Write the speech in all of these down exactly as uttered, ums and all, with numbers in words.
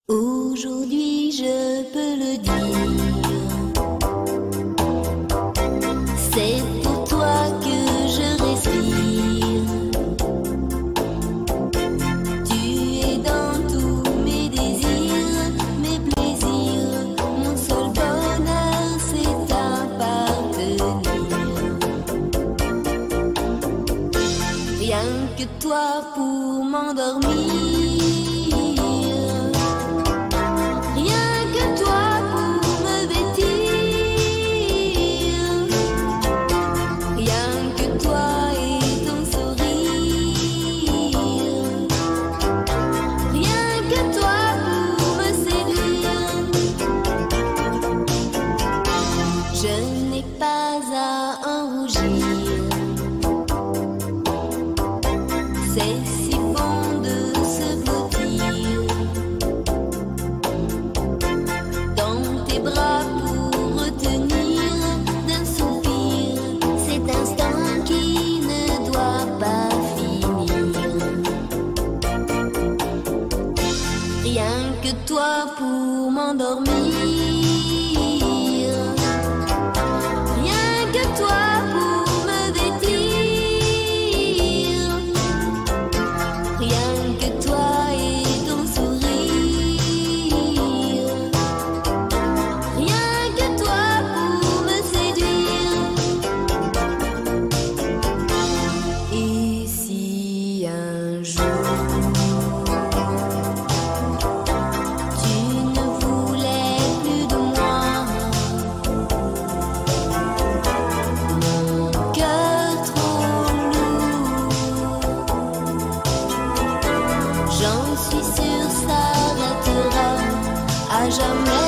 Aujourd'hui je peux le dire, c'est pour toi que je respire. Tu es dans tous mes désirs, mes plaisirs, mon seul bonheur c'est t'appartenir. Rien que toi pour m'endormir. C'est si bon de se blottir dans tes bras pour retenir d'un soupir cet instant qui ne doit pas finir. Rien que toi pour m'endormir. Rien que toi. J'en suis sûre, s'arrêtera à jamais.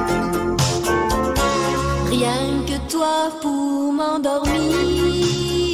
Rien que toi pour m'endormir.